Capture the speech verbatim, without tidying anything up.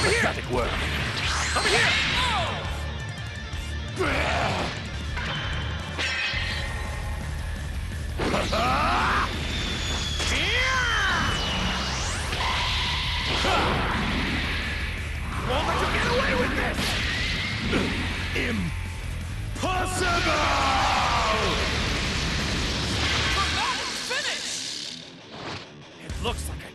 Over here! Pathetic work. Over here! Won't let you get away with this! Impossible! Finish! It looks like